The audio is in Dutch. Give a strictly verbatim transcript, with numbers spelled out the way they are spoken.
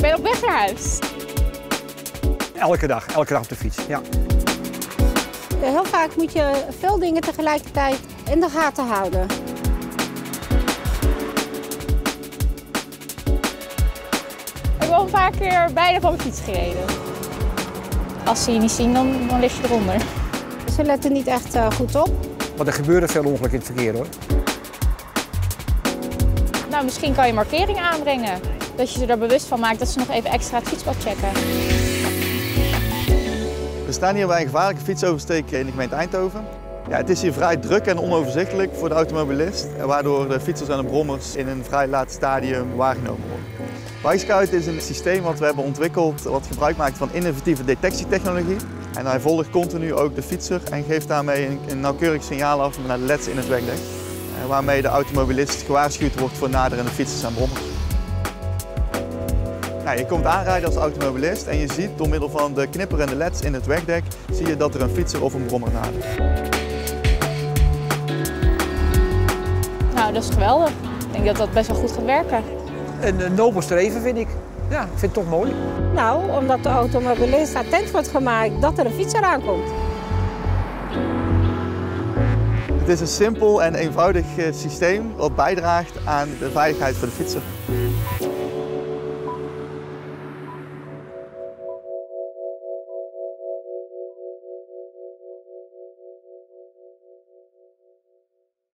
ben op weg naar huis. Elke dag, elke dag op de fiets, ja. Heel vaak moet je veel dingen tegelijkertijd in de gaten houden. Ik heb wel een paar keer bijna van mijn fiets gereden. Als ze je niet zien, dan, dan lig je eronder. Ze letten niet echt uh, goed op. Want er gebeuren veel ongelukken in het verkeer, hoor. Nou, misschien kan je markeringen aanbrengen. Dat je ze er bewust van maakt dat ze nog even extra het fietspad checken. We staan hier bij een gevaarlijke fietsoversteek in de gemeente Eindhoven. Ja, het is hier vrij druk en onoverzichtelijk voor de automobilist, waardoor de fietsers en de brommers in een vrij laat stadium waargenomen worden. BikeScout is een systeem wat we hebben ontwikkeld wat gebruik maakt van innovatieve detectietechnologie. En hij volgt continu ook de fietser en geeft daarmee een, een nauwkeurig signaal af naar de leds in het wegdek, waarmee de automobilist gewaarschuwd wordt voor naderende fietsers en brommers. Nou, je komt aanrijden als automobilist en je ziet door middel van de knipperende leds in het wegdek zie je dat er een fietser of een brommer nadert. Nou, dat is geweldig. Ik denk dat dat best wel goed gaat werken. Een, een nobel streven, vind ik. Ja, ik vind het toch mooi. Nou, omdat de automobilist attent wordt gemaakt dat er een fietser aankomt. Het is een simpel en eenvoudig systeem wat bijdraagt aan de veiligheid voor de fietser.